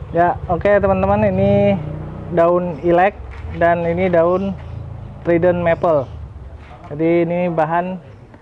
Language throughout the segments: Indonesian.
Ya, oke teman-teman, ini daun ilek dan ini daun trident maple. Jadi ini bahan.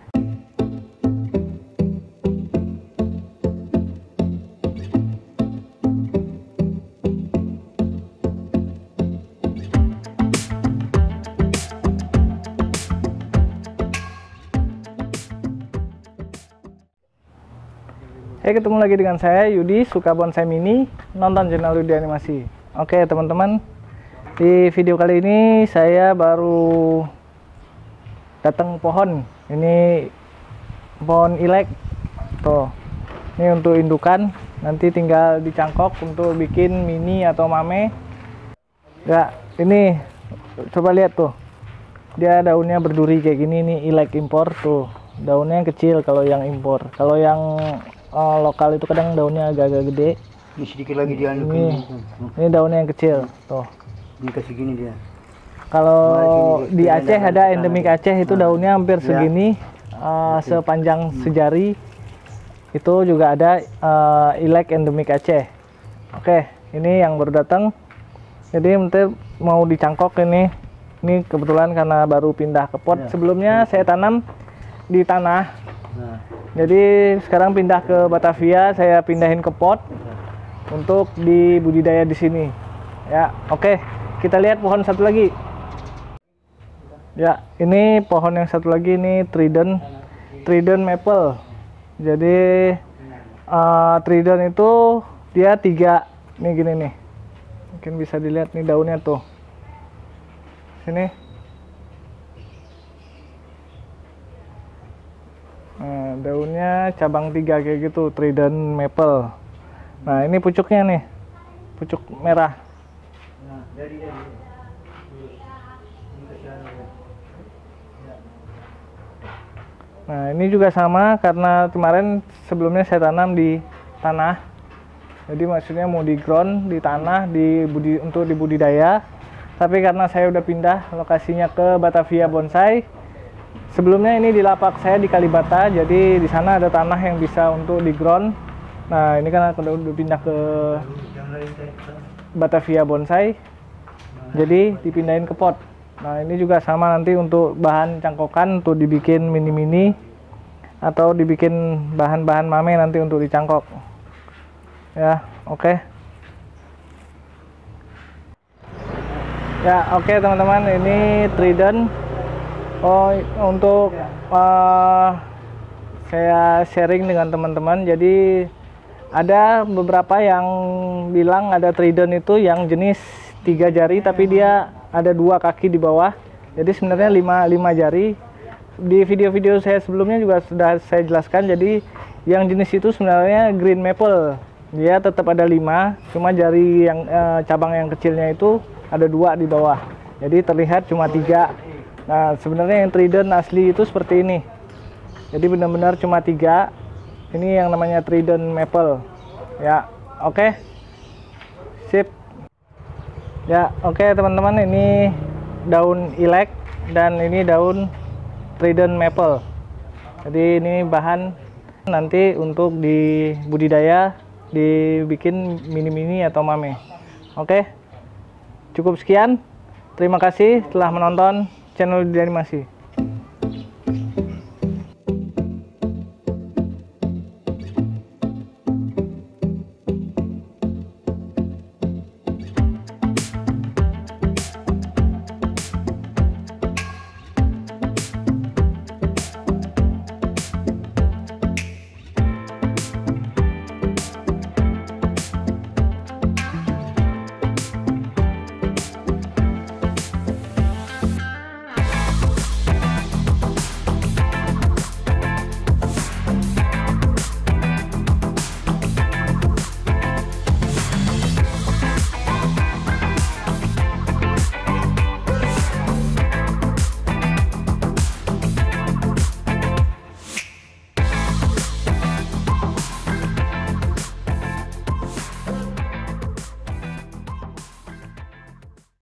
Ketemu lagi dengan saya Yudi, suka bonsai mini, nonton channel Yudi Animasi. Oke teman-teman, di video kali ini saya baru datang pohon. Ini pohon ilek tuh. Ini untuk indukan, nanti tinggal dicangkok untuk bikin mini atau mame. Ya, ini coba lihat tuh, dia daunnya berduri kayak gini. Nih ilek impor tuh, daunnya yang kecil kalau yang impor. Kalau yang lokal itu kadang daunnya agak-agak gede. Ini sedikit lagi dia. Ini daunnya yang kecil tuh. Ini kasih gini dia. Kalau di Aceh ada endemik Aceh itu daunnya hampir segini, sepanjang sejari. Itu juga ada ilek endemik Aceh. Oke, ini yang baru datang. Jadi nanti mau dicangkok ini. Ini kebetulan karena baru pindah ke pot. Sebelumnya saya tanam di tanah. Jadi sekarang pindah ke Batavia, saya pindahin ke pot untuk dibudidaya di sini. Ya, oke. Kita lihat pohon satu lagi. Ya, ini pohon yang satu lagi ini trident maple. Jadi trident itu dia 3 nih gini nih. Mungkin bisa dilihat nih daunnya tuh. Sini. Nah, daunnya cabang 3 kayak gitu, trident maple. Nah, ini pucuknya nih, pucuk merah. Nah, ini juga sama karena kemarin sebelumnya saya tanam di tanah. Jadi maksudnya mau di ground, di tanah, untuk dibudidaya. Tapi karena saya udah pindah lokasinya ke Batavia Bonsai. Sebelumnya ini di lapak saya di Kalibata, jadi di sana ada tanah yang bisa untuk di ground. Nah, ini kan udah pindah ke Batavia Bonsai, jadi dipindahin ke pot. Nah, ini juga sama nanti untuk bahan cangkokan untuk dibikin mini-mini atau dibikin bahan-bahan mame nanti untuk dicangkok. Ya, oke. Ya, oke teman-teman, ini trident. Untuk saya sharing dengan teman-teman, jadi ada beberapa yang bilang ada trident itu yang jenis 3 jari tapi dia ada 2 kaki di bawah, jadi sebenarnya 5 jari. Di video-video saya sebelumnya juga sudah saya jelaskan, jadi yang jenis itu sebenarnya green maple, dia tetap ada 5, cuma jari yang cabang yang kecilnya itu ada 2 di bawah, jadi terlihat cuma 3. Nah, sebenarnya yang trident asli itu seperti ini. Jadi benar-benar cuma 3. Ini yang namanya trident maple. Ya, oke. Sip. Ya, oke teman-teman, ini daun ilek dan ini daun trident maple. Jadi ini bahan nanti untuk dibudidaya, dibikin mini-mini atau mame. Oke. Cukup sekian. Terima kasih telah menonton channel Yudi Animasi.